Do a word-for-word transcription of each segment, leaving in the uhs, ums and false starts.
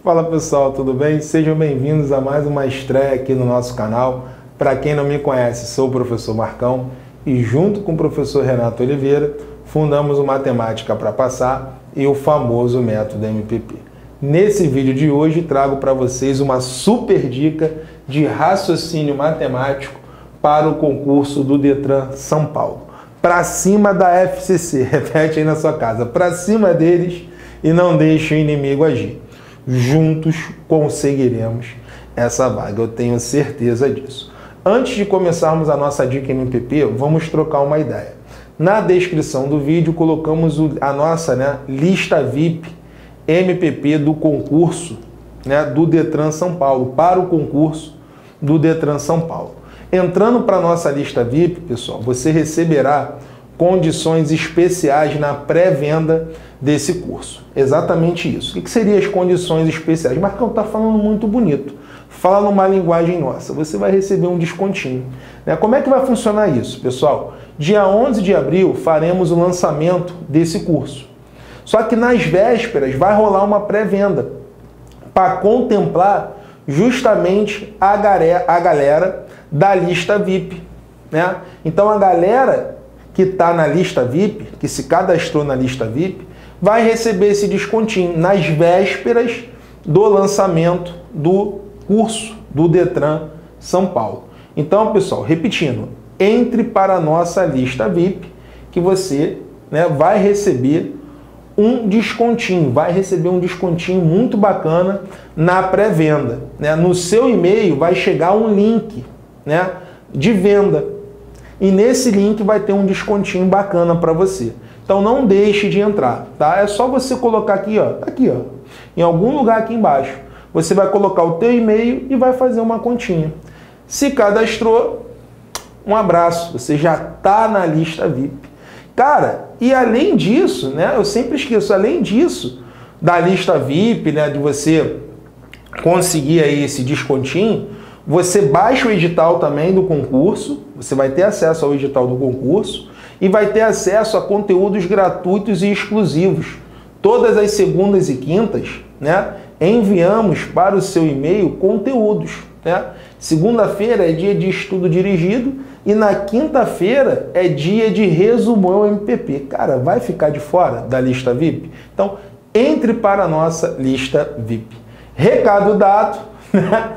Fala pessoal, tudo bem? Sejam bem-vindos a mais uma estreia aqui no nosso canal. Para quem não me conhece, sou o professor Marcão e junto com o professor Renato Oliveira fundamos o Matemática para Passar e o famoso método M P P. Nesse vídeo de hoje trago para vocês uma super dica de raciocínio matemático para o concurso do Detran São Paulo. Para cima da F C C, repete aí na sua casa, para cima deles e não deixe o inimigo agir. Juntos conseguiremos essa vaga, eu tenho certeza disso. Antes de começarmos a nossa dica M P P, vamos trocar uma ideia. Na descrição do vídeo colocamos a nossa né, lista V I P M P P do concurso né, do Detran São Paulo, para o concurso do Detran São Paulo. Entrando para a nossa lista V I P, pessoal, você receberá condições especiais na pré-venda desse curso. Exatamente isso. O que seriam as condições especiais? Marcão está falando muito bonito. Fala numa linguagem nossa. Você vai receber um descontinho. Né? Como é que vai funcionar isso, pessoal? Dia onze de abril faremos o lançamento desse curso. Só que nas vésperas vai rolar uma pré-venda para contemplar justamente a galera, a galera da lista V I P. Né? Então a galera que está na lista V I P, que se cadastrou na lista V I P, vai receber esse descontinho nas vésperas do lançamento do curso do Detran São Paulo. Então, pessoal, repetindo, entre para a nossa lista V I P que você né, vai receber um descontinho, vai receber um descontinho muito bacana na pré-venda. Né? No seu e-mail vai chegar um link né, de venda. E nesse link vai ter um descontinho bacana para você. Então não deixe de entrar, tá? É só você colocar aqui, ó, aqui, ó, em algum lugar aqui embaixo. Você vai colocar o teu e-mail e vai fazer uma continha. Se cadastrou, um abraço, você já tá na lista V I P. Cara, e além disso, né, eu sempre esqueço, além disso, da lista V I P, né, de você conseguir aí esse descontinho, você baixa o edital também do concurso, você vai ter acesso ao edital do concurso e vai ter acesso a conteúdos gratuitos e exclusivos. Todas as segundas e quintas, né, enviamos para o seu e-mail conteúdos. Né? Segunda-feira é dia de estudo dirigido e na quinta-feira é dia de resumão M P P. Cara, vai ficar de fora da lista V I P? Então, entre para a nossa lista V I P. Recado dado, né?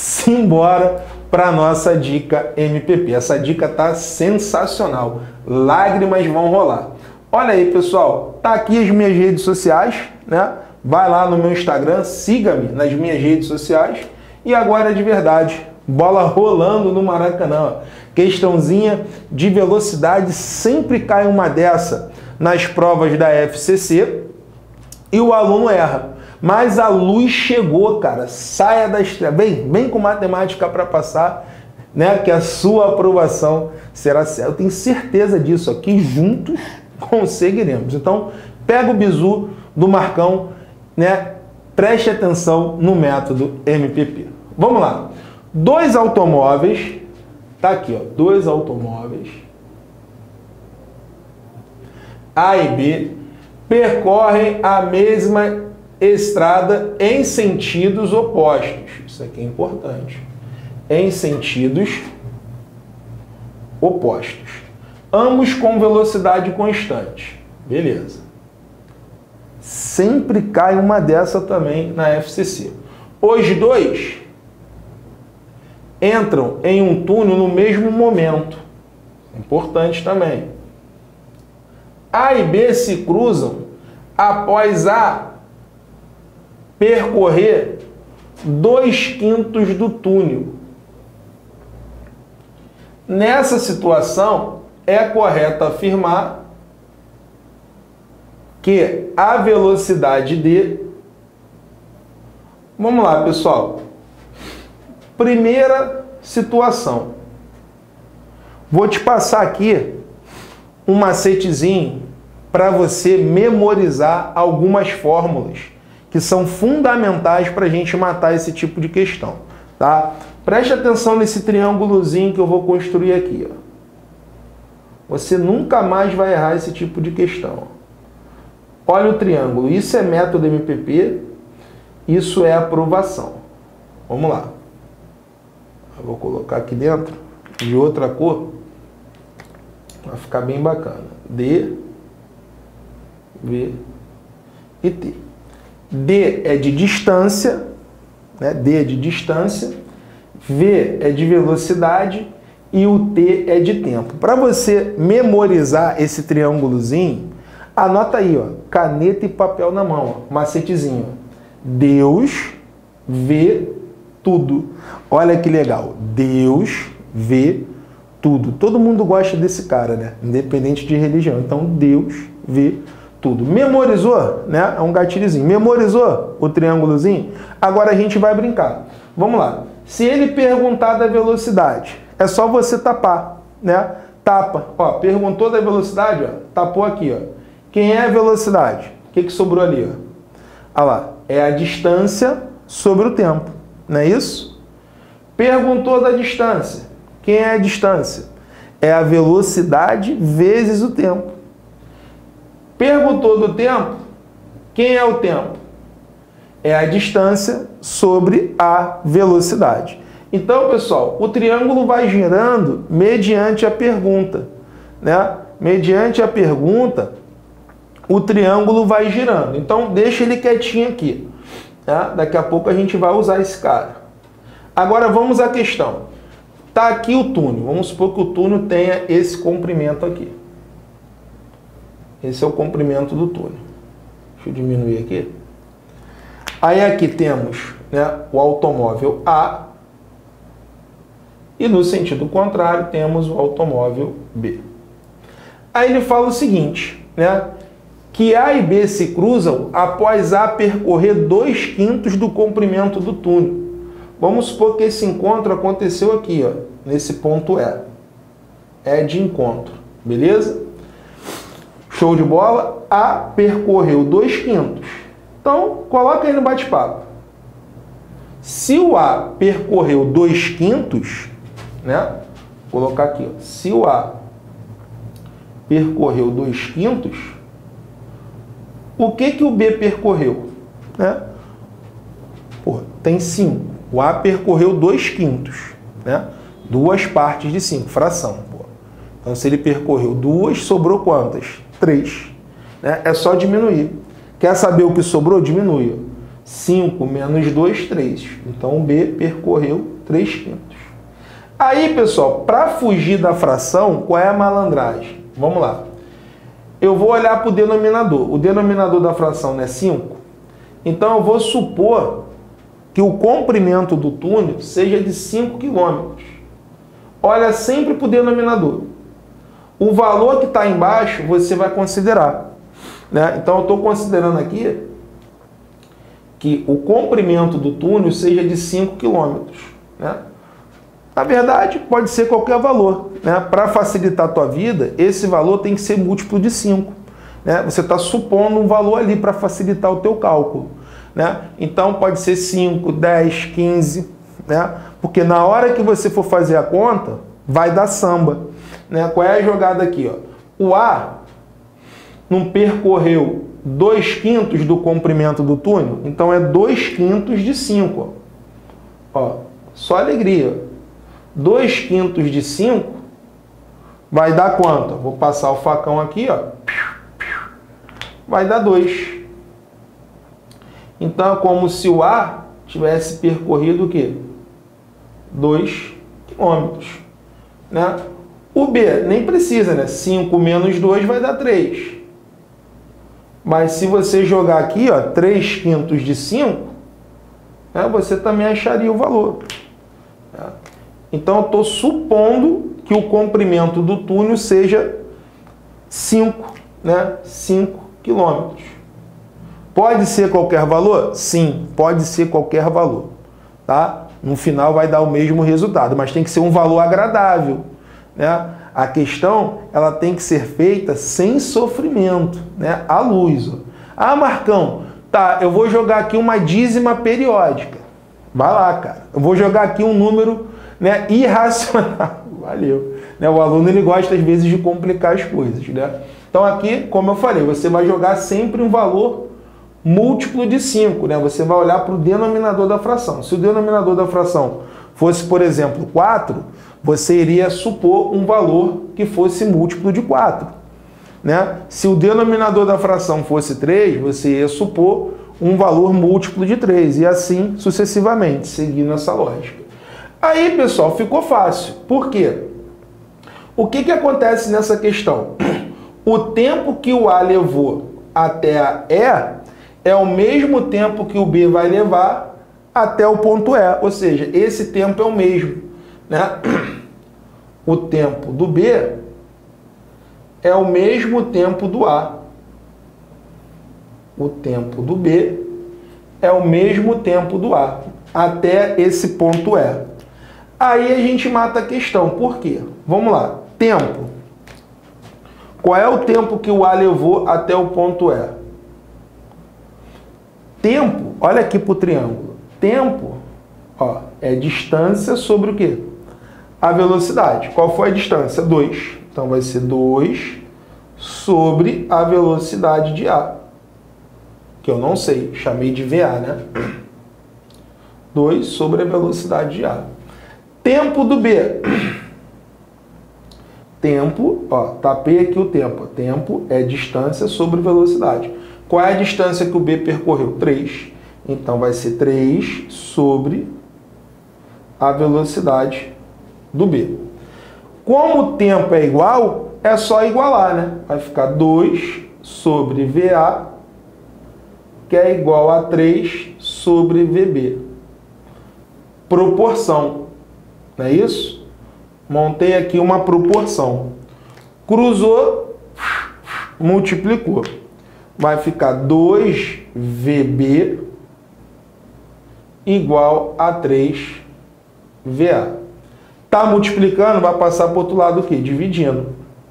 Simbora para a nossa dica M P P. Essa dica tá sensacional. Lágrimas vão rolar. Olha aí, pessoal. Tá aqui as minhas redes sociais, né? Vai lá no meu Instagram, siga-me nas minhas redes sociais. E agora de verdade, bola rolando no Maracanã. Questãozinha de velocidade, sempre cai uma dessa nas provas da F C C e o aluno erra. Mas a luz chegou, cara. Saia da estrela. Vem, vem com matemática para passar, né? Que a sua aprovação será certa. Eu tenho certeza disso aqui. Juntos conseguiremos. Então, pega o bizu do Marcão, né? Preste atenção no método M P P. Vamos lá. Dois automóveis. Tá aqui, ó. Dois automóveis. A e B percorrem a mesma estrada em sentidos opostos. Isso aqui é importante. Em sentidos opostos. Ambos com velocidade constante. Beleza. Sempre cai uma dessa também na F C C. Os dois entram em um túnel no mesmo momento. Importante também. A e B se cruzam após A percorrer dois quintos do túnel. Nessa situação, é correto afirmar que a velocidade D... Vamos lá, pessoal. Primeira situação. Vou te passar aqui um macetezinho para você memorizar algumas fórmulas que são fundamentais para a gente matar esse tipo de questão, tá? Preste atenção nesse triângulozinho que eu vou construir aqui, ó. Você nunca mais vai errar esse tipo de questão. Olha o triângulo, isso é método M P P, Isso é aprovação. Vamos lá. Eu vou colocar aqui dentro de outra cor. Vai ficar bem bacana. D, V e T. D é de distância, né? D é de distância. V é de velocidade. E o T é de tempo. Para você memorizar esse triângulozinho, anota aí, ó, caneta e papel na mão, ó, macetezinho. Deus vê tudo. Olha que legal. Deus vê tudo. Todo mundo gosta desse cara, né? Independente de religião. Então, Deus vê tudo. Memorizou, né? É um gatilhozinho. Memorizou o triângulozinho? Agora a gente vai brincar. Vamos lá. Se ele perguntar da velocidade, é só você tapar, né? Tapa. Ó, perguntou da velocidade, ó, tapou aqui, ó. Quem é a velocidade? O que que sobrou ali, ó? Olha lá, é a distância sobre o tempo, não é isso? Perguntou da distância. Quem é a distância? É a velocidade vezes o tempo. Perguntou do tempo. Quem é o tempo? É a distância sobre a velocidade. Então, pessoal, o triângulo vai girando mediante a pergunta, né? Mediante a pergunta, o triângulo vai girando. Então, deixa ele quietinho aqui, tá? Daqui a pouco a gente vai usar esse cara. Agora, vamos à questão. Tá aqui o túnel. Vamos supor que o túnel tenha esse comprimento aqui. Esse é o comprimento do túnel. Deixa eu diminuir aqui. Aí aqui temos, né, o automóvel A. E no sentido contrário, temos o automóvel B. Aí ele fala o seguinte, né? Que A e B se cruzam após A percorrer dois quintos do comprimento do túnel. Vamos supor que esse encontro aconteceu aqui, ó, nesse ponto E. É de encontro, beleza? Show de bola? A percorreu dois quintos. Então, coloca aí no bate-papo. Se o A percorreu dois quintos, né? Vou colocar aqui, ó. Se o A percorreu dois quintos, o que que o B percorreu? Né? Pô, tem cinco. O A percorreu dois quintos, né? Duas partes de cinco, fração. Pô. Então, se ele percorreu duas, sobrou quantas? Três. Né? É só diminuir. Quer saber o que sobrou? Diminui. cinco menos dois, três. Então, o B percorreu três quintos. Aí, pessoal, para fugir da fração, qual é a malandragem? Vamos lá. Eu vou olhar para o denominador. O denominador da fração não é cinco? Então, eu vou supor que o comprimento do túnel seja de cinco quilômetros. Olha sempre para o denominador. O valor que está embaixo, você vai considerar. Né? Então, eu estou considerando aqui que o comprimento do túnel seja de cinco quilômetros. Né? Na verdade, pode ser qualquer valor. Né? Para facilitar a tua vida, esse valor tem que ser múltiplo de cinco. Né? Você está supondo um valor ali para facilitar o teu cálculo. Né? Então, pode ser cinco, dez, quinze. Né? Porque na hora que você for fazer a conta, vai dar samba. Né? Qual é a jogada aqui? Ó? O A não percorreu dois quintos do comprimento do túnel, então é dois quintos de cinco. Ó. Ó, só alegria. dois quintos de cinco vai dar quanto? Vou passar o facão aqui, ó. Vai dar dois. Então é como se o A tivesse percorrido o quê? dois quilômetros. Né? O B nem precisa, né? cinco menos dois vai dar três. Mas se você jogar aqui, ó, três quintos de cinco, né, você também acharia o valor. Né? Então, eu estou supondo que o comprimento do túnel seja cinco, né? cinco quilômetros. Pode ser qualquer valor? Sim, pode ser qualquer valor. Tá? No final vai dar o mesmo resultado, mas tem que ser um valor agradável. Né? A questão ela tem que ser feita sem sofrimento, né? À luz. Ó. Ah, Marcão, tá, eu vou jogar aqui uma dízima periódica. Vai lá, cara. Eu vou jogar aqui um número, né, irracional. Valeu. Né? O aluno ele gosta, às vezes, de complicar as coisas. Né? Então, aqui, como eu falei, você vai jogar sempre um valor múltiplo de cinco, né? Você vai olhar para o denominador da fração. Se o denominador da fração fosse, por exemplo, quatro, você iria supor um valor que fosse múltiplo de quatro, né? Se o denominador da fração fosse três, você ia supor um valor múltiplo de três, e assim sucessivamente, seguindo essa lógica. Aí, pessoal, ficou fácil. Por quê? O que, que acontece nessa questão? O tempo que o A levou até a E é o mesmo tempo que o B vai levar até o ponto E, ou seja, esse tempo é o mesmo, né? O tempo do B é o mesmo tempo do A. O tempo do B é o mesmo tempo do A, até esse ponto E. Aí a gente mata a questão. Por quê? Vamos lá. Tempo. Qual é o tempo que o A levou até o ponto E? Tempo, olha aqui para o triângulo. Tempo, ó, é distância sobre o quê? A velocidade. Qual foi a distância? dois. Então vai ser dois sobre a velocidade de A. Que eu não sei, chamei de V A, né? dois sobre a velocidade de A. Tempo do B. Tempo, ó, tapei aqui o tempo. Tempo é distância sobre velocidade. Qual é a distância que o B percorreu? três. Então vai ser três sobre a velocidade do B. Como o tempo é igual, é só igualar, né? Vai ficar dois sobre V A, que é igual a três sobre V B. Proporção, não é isso? Montei aqui uma proporção. Cruzou, multiplicou. Vai ficar dois V B igual a três V A. Tá multiplicando, vai passar para o outro lado o quê? Dividindo.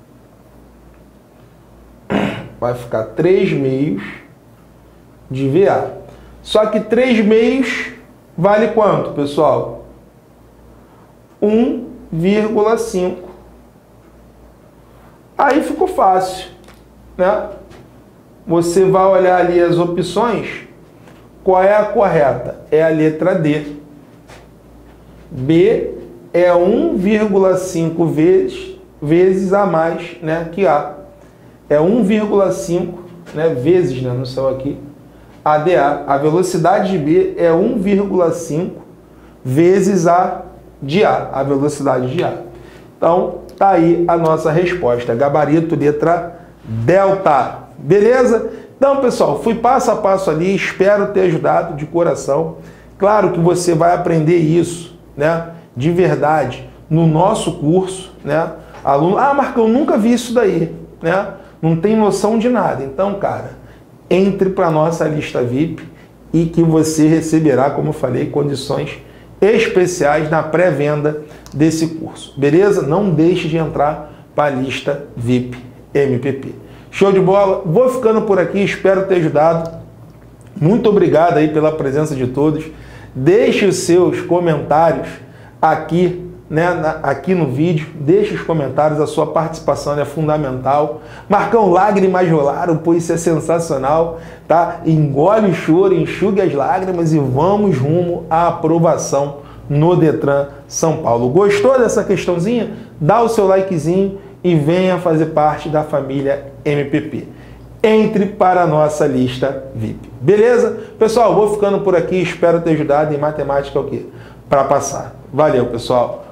Vai ficar três meios de V A. Só que três meios vale quanto, pessoal? um vírgula cinco. Aí ficou fácil, né? Você vai olhar ali as opções. Qual é a correta? É a letra D. B é um vírgula cinco vezes, vezes a mais, né, que A. É um vírgula cinco, né, vezes, né, no céu aqui, A D A. A velocidade de B é um vírgula cinco vezes a de A, a velocidade de A. Então, tá aí a nossa resposta. Gabarito, letra delta. Beleza? Então, pessoal, fui passo a passo ali, espero ter ajudado de coração. Claro que você vai aprender isso, né, de verdade, no nosso curso, né? Aluno, ah, Marcão, nunca vi isso daí, né? Não tem noção de nada. Então, cara, entre para a nossa lista V I P e que você receberá, como eu falei, condições especiais na pré-venda desse curso. Beleza? Não deixe de entrar para a lista V I P M P P. Show de bola? Vou ficando por aqui, espero ter ajudado. Muito obrigado aí pela presença de todos. Deixe os seus comentários aqui, né, na, aqui no vídeo. Deixe os comentários, a sua participação é fundamental. Marcão, lágrimas rolaram, pois isso é sensacional, tá? Engole o choro, enxugue as lágrimas e vamos rumo à aprovação no Detran São Paulo. Gostou dessa questãozinha? Dá o seu likezinho e venha fazer parte da família M P P. Entre para a nossa lista V I P. Beleza? Pessoal, vou ficando por aqui. Espero ter ajudado em matemática o quê? Para passar. Valeu, pessoal.